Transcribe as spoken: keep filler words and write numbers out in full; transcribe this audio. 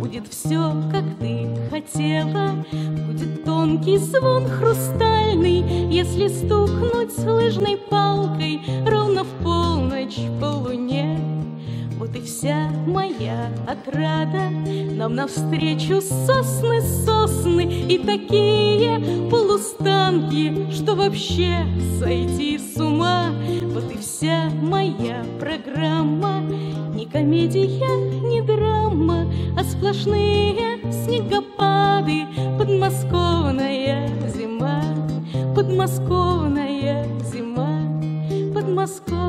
будет все, как ты хотела. Будет тонкий звон хрустальный, если стукнуть лыжной палкой ровно в полночь по луне. Вот и вся моя отрада. Нам навстречу сосны, сосны и такие полустанки, что вообще сойти с ума. Вот и вся моя программа. Ни комедия, ни драма, а сплошные снегопады. Подмосковная зима, подмосковная зима, подмосковная.